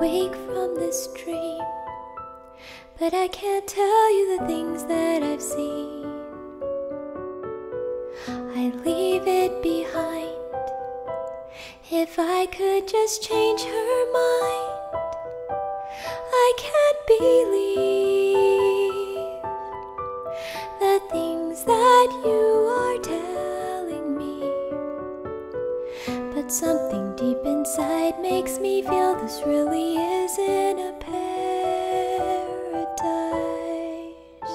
wake from this dream, but I can't tell you the things that I've seen. I leave it behind. If I could just change her mind, I can't believe the things that you are telling me. But something deep inside makes me feel this really isn't a paradise.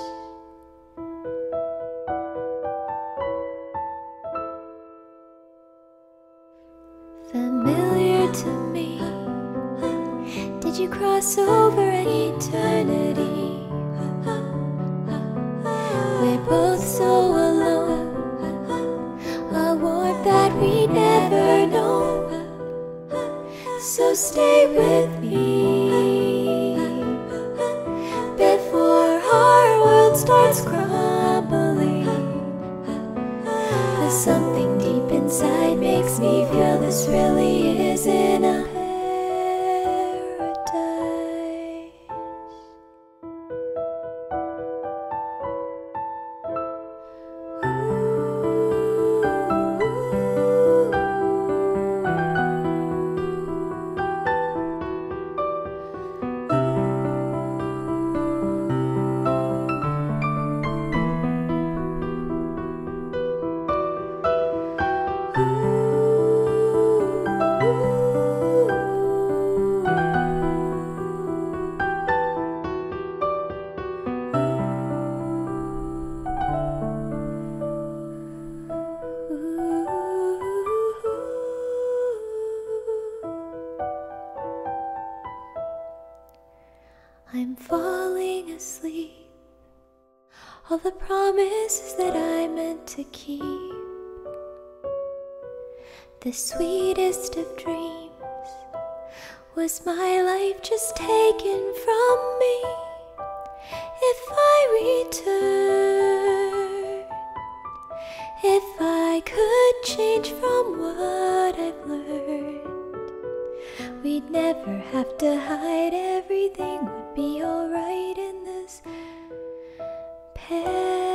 Familiar to me, did you cross over an eternity? We're both so alone, a warmth that we never know. So stay with me before our world starts crumbling. 'Cause something deep inside makes me feel this really isn't a paradise. I'm falling asleep. All the promises that I meant to keep. The sweetest of dreams. Was my life just taken from me? If I return, if I could change from what I've learned, we'd never have to hide. Everything would be alright in this paradise.